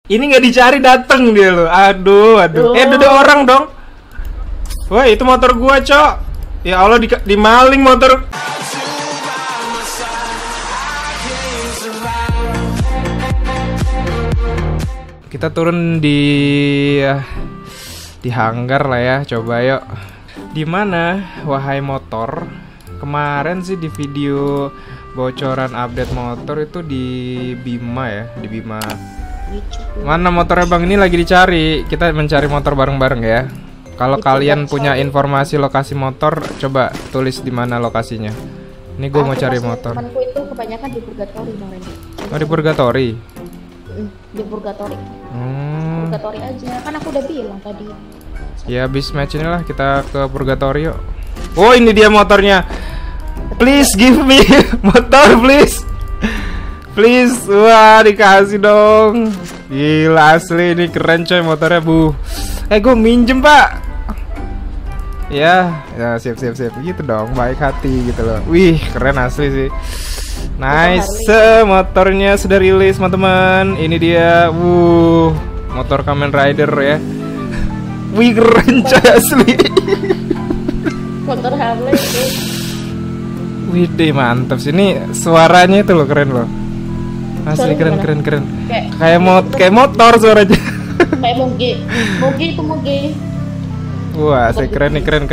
Ini nggak dicari dateng dia loh. Aduh. Ada orang dong. Wah, itu motor gua, Cok. Ya Allah, dimaling motor. Kita turun di hanggar lah ya. Coba yuk. Di mana, wahai motor? Kemarin sih di video bocoran update motor itu di Bima ya, di Bima. Mana motornya Bang? Ini lagi dicari. Kita mencari motor bareng-bareng ya. Kalau kalian punya informasi lokasi motor, coba tulis di mana lokasinya. Ini gue mau cari motor. Temanku itu kebanyakan di Purgatori, Bang Randy. Oh, di Purgatori. Di Purgatori. Purgatori aja. Kan aku udah bilang tadi. Ya habis match inilah kita ke Purgatori yuk. Oh, ini dia motornya. Please give me motor, please. Please, wah dikasih dong. Gila asli ini keren coy motornya bu. Gue minjem pak. Ya siap gitu dong, baik hati gitu loh. Wih keren asli sih. Nice, motornya sudah rilis teman-teman. Ini dia, motor Kamen Rider ya. Wih keren coy asli. Motor Harley itu. Wih deh mantap sih, ini suaranya itu loh keren loh. Asli keren. Kayak motor suaranya. Kayak moge itu moge. Wah, asli keren nih, keren.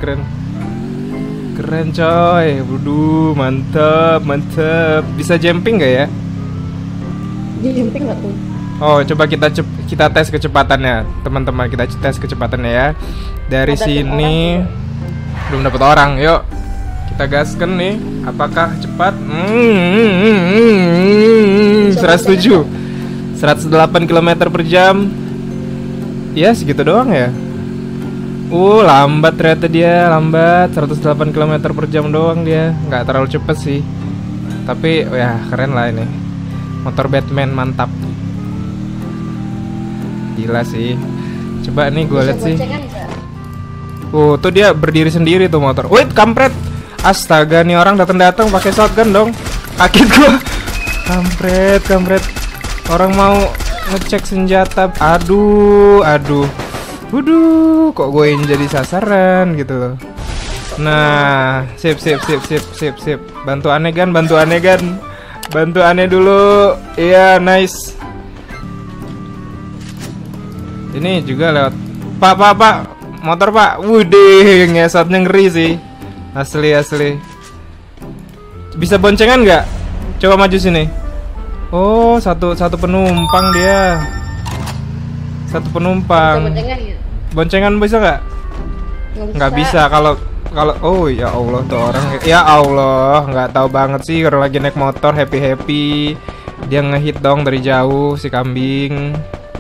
Keren coy. Waduh, mantap. Bisa jumping gak ya? Jumping gak tuh? Oh, coba kita tes kecepatannya, teman-teman. Kita tes kecepatannya ya. Dari sini belum dapat orang. Yuk. Kita gaskan nih. Apakah cepat? 107. 108 km per jam. Ya, segitu doang ya. Lambat ternyata dia, lambat. 108 km per jam doang dia. Nggak terlalu cepet sih. Tapi ya keren lah ini. Motor Batman mantap. Gila sih. Coba nih gue lihat sih. Tuh dia berdiri sendiri tuh motor. Wait, kampret. Astaga, nih orang datang pakai shotgun dong. Kaget gua. Kampret. Orang mau ngecek senjata. Aduh. Waduh, kok gue yang jadi sasaran gitu loh. Nah, sip. Bantu aneh gan. Bantu aneh dulu. Iya, nice. Ini juga lewat. Pak. Motor, Pak. Wudih, ngesotnya ngeri sih. Asli. Bisa boncengan nggak? Coba maju sini. Oh, satu penumpang dia. Satu penumpang. Boncengan bisa nggak? Nggak bisa. Kalau oh ya Allah tuh orang. Ya Allah, nggak tahu banget sih kalau lagi naik motor happy. Dia ngehit dong dari jauh si kambing.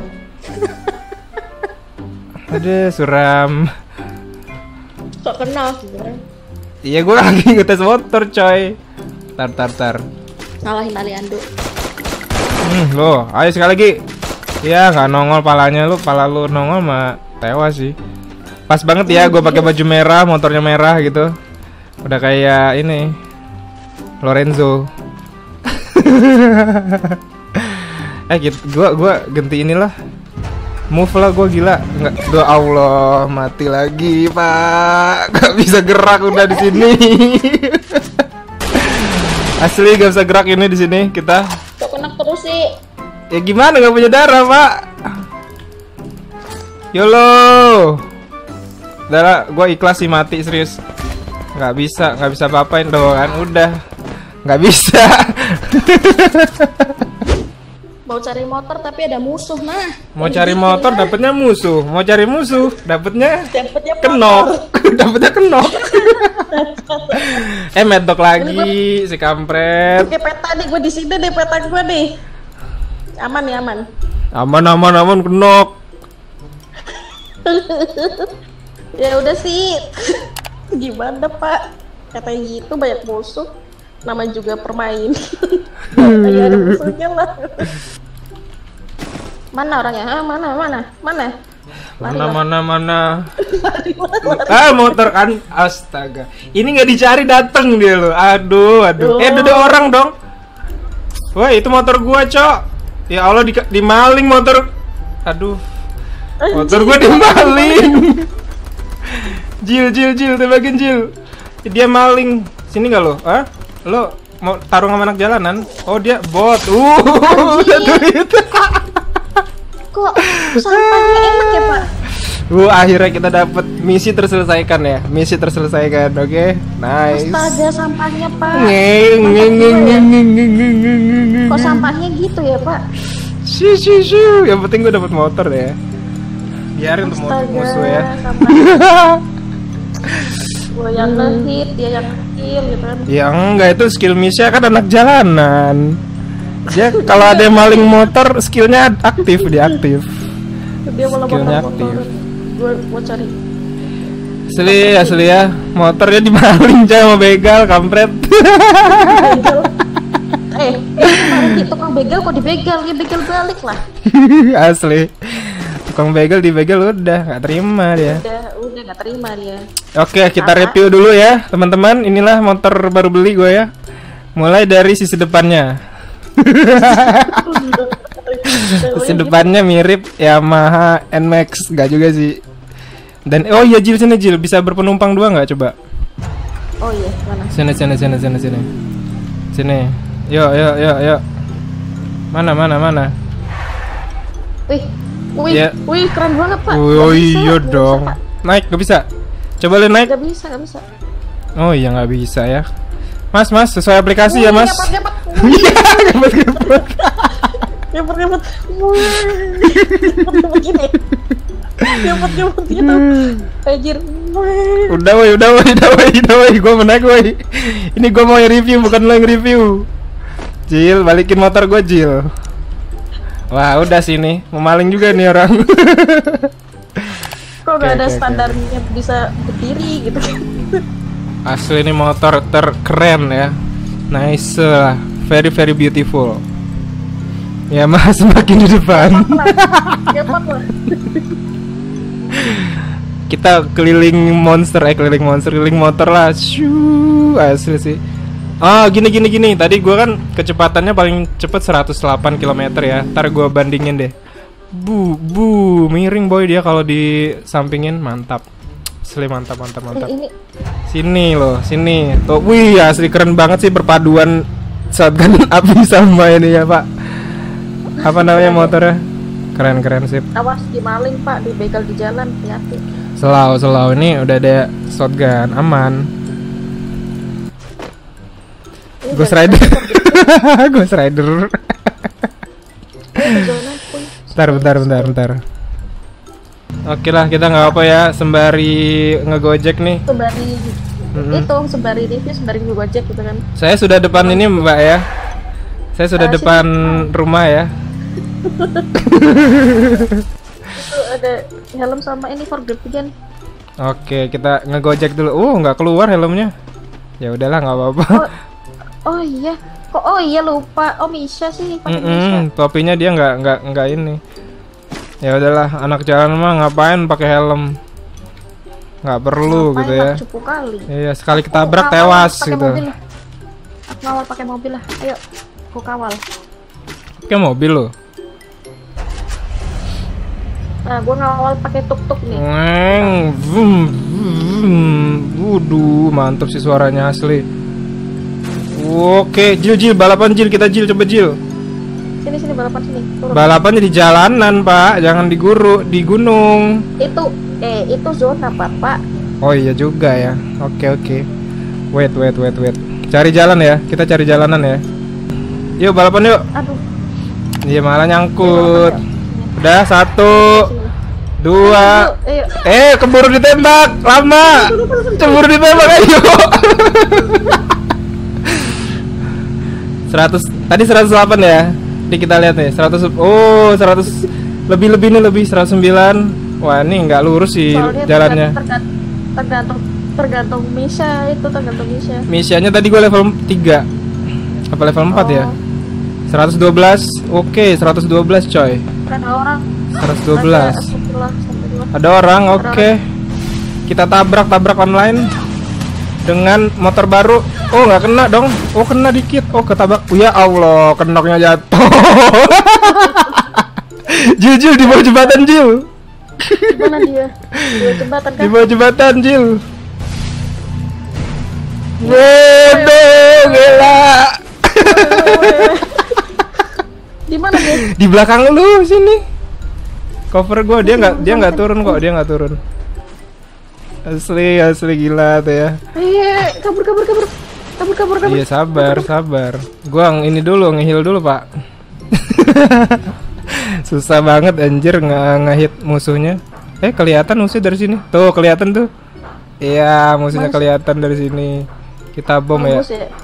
Aduh, suram. Sok kenal sebenarnya. Iya, gue lagi ngetes motor coy. Tar. Salahin Aliando. Loh, ayo sekali lagi. Ya nggak nongol palanya lu, pala lu nongol mah tewas sih. Pas banget ya, gue pakai baju merah, motornya merah gitu. Udah kayak ini Lorenzo. Gitu, gue ganti inilah. Move lah gue, gila. Enggak, doa Allah, mati lagi, Pak. Gak bisa gerak udah di sini. Asli gak bisa gerak ini di sini kita. Kok kena terus sih? Ya gimana, gak punya darah, Pak. YOLO. Darah, gue ikhlas sih mati serius. Gak bisa apa-apain doang kan. Udah gak bisa. Mau cari motor tapi ada musuh. Mau cari motor dapetnya musuh. Mau cari musuh dapetnya kenok. Dapetnya kenok. Medok lagi si kampret. Oke, peta nih, gue di sini deh, peta gue nih. Aman ya, aman. Aman kenok. Ya udah sih. Gimana Pak? Katanya gitu banyak musuh. Nama juga permain. Ya ada musuhnya lah. Mana orangnya? Mana? Mana? Motor kan, astaga. Ini nggak dicari dateng dia loh. Aduh. Ada orang dong. Wah, itu motor gua, Cok. Ya Allah, dimaling motor. Aduh. Motor gua dimaling. Jil, tembakin Jil. Dia maling. Sini nggak lo? Hah? Lo mau tarung sama anak jalanan? Oh dia bot. Udah duit. Kok sampahnya enak ya Pak? Akhirnya kita dapat misi terselesaikan ya. Misi terselesaikan. Oke. Nice. Astaga, sampahnya Pak. Kok sampahnya gitu ya Pak? Shoo. Yang penting gue dapat motor ya. Biarin tuh musuh ya. Gue yang ngehit, dia yang ngekill gitu kan. Ya enggak, itu skill Misha kan anak jalanan. Dia kalau ada yang maling motor, skillnya aktif, dia aktif. Dia malah Skillnya motor. Gue mau cari. Asli ya, motornya dimaling coy sama begal, kampret. Begal. Kemarin tukang begal kok dibegal, dia begal balik lah. Asli. Tukang begal dibegal udah nggak terima dia. Udah nggak terima dia. Oke, kita review dulu ya, teman-teman. Inilah motor baru beli gue ya. Mulai dari sisi depannya. Sisi depannya mirip Yamaha NMAX, nggak juga sih. Dan oh iya Jil, sini Jil, bisa berpenumpang dua nggak coba? Oh iya, mana? Sini. Sini. Yuk. Mana? Wih, keren banget Pak. Oh iya dong. Naik nggak bisa? Coba lihat naik. Nggak bisa. Oh iya nggak bisa ya. Mas, sesuai aplikasi ya Mas. Ngepet. Gini. Ngepet gitu. Anjir. Udah woi. Gua mau naik woi. Ini gua mau review, bukan lo yang review. Jil, balikin motor gua Jil. Wah, udah sini. Mau maling juga nih orang. Kok gak ada standarnya bisa berdiri gitu kan? Asli ini motor terkeren ya. Nice lah. Very beautiful. Ya Mas, semakin di depan. Cepat lah. Kita keliling motor lah. Shoo, asli sih. Oh gini. Tadi gua kan kecepatannya paling cepet 108 km ya. Ntar gua bandingin deh. Miring boy dia kalau disampingin, mantap. Asli mantap. Sini. Tuh, wih asli keren banget sih perpaduan shotgun api sama ini ya Pak. Apa namanya motornya? Keren sip. Awas dimaling Pak, dibegal di jalan, hati-hati. Selau ini udah ada shotgun, aman. Ghost Rider. Bentar. Oke lah, kita nggak apa ya, sembari ngegojek nih. Sembari review, sembari ngegojek gitu kan. Saya sudah depan ini Mbak ya. Saya sudah depan rumah ya. Itu ada helm sama ini for grip again. Oke, kita ngegojek dulu. Nggak keluar helmnya. Ya udahlah, nggak apa-apa. Oh iya. Oh iya lupa. Oh Misha sih pakai Misha. Topinya dia nggak ini. Ya udahlah, anak jalan mah ngapain pakai helm? Nggak perlu gitu ya. Cukup kali. Iya, sekali ketabrak tewas gitu. Aku ngawal pakai mobil lah. Ayo, aku kawal. Pakai mobil lo. Nah, gua ngawal pakai tuk-tuk nih. Waduh, mantap sih suaranya asli. Oke, Jil, balapan Jil, kita Jil, coba Jil. Sini balapan sini. Turun. Balapannya di jalanan, Pak, jangan di gunung. Itu zona, Pak. Oh iya juga ya. Oke. Wait. Cari jalan ya, kita cari jalanan ya. Yuk balapan yuk. Aduh. Iya malah nyangkut. Udah 1, 2. Keburu ditembak, lama. Keburu ditembak ayo. 100, tadi 108 ya. Ini kita lihat nih, 100. Oh, 100 lebih nih, 109. Wah, ini nggak lurus sih jalannya. Tergantung Misha itu, tergantung Misha. Misianya tadi gue level 3. Apa level 4 ya? 112. Oke, 112 coy. Ada orang. 112. Ada orang, oke. Kita tabrak online. dengan motor baru. Oh nggak kena dong. Oh kena dikit. Oh ketabrak. Oh, ya Allah, kenoknya jatuh. Jil di bawah jembatan Jil. Di mana dia? Di bawah jembatan Di kan? bawah jembatan Jil. Waduh, gila. Di mana dia? Di belakang lu sini. Cover gua, dia nggak turun kok, dia nggak turun. Asli gila tuh ya. Kabur. Iya sabar. Gua ini dulu, nge-heal dulu pak. Susah banget anjir nge-hit musuhnya. Kelihatan musuh dari sini. Tuh kelihatan tuh. Iya musuhnya kelihatan dari sini. Kita bom ya.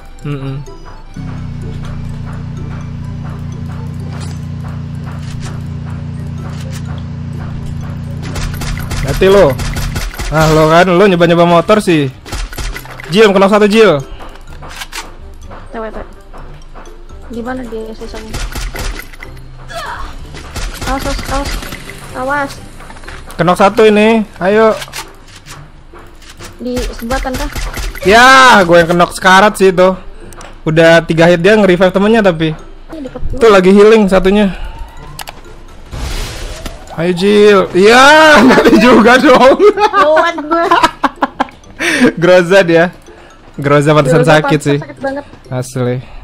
Hati lo. Ah lo kan, lo nyoba motor sih. Jil, kena satu Jil. Coba. Di mana dia sisanya? Awas. Kenok satu ini, ayo. Di jembatan kah? Ya, gue yang kenok sekarat sih itu. Udah 3 hit dia nge-revive temennya tapi. Tuh lagi healing satunya. Ayo Jil. Iya, mati juga dong. Lewat gue. Groza dia. Groza pantesan sakit sih. Sakit banget. Asli.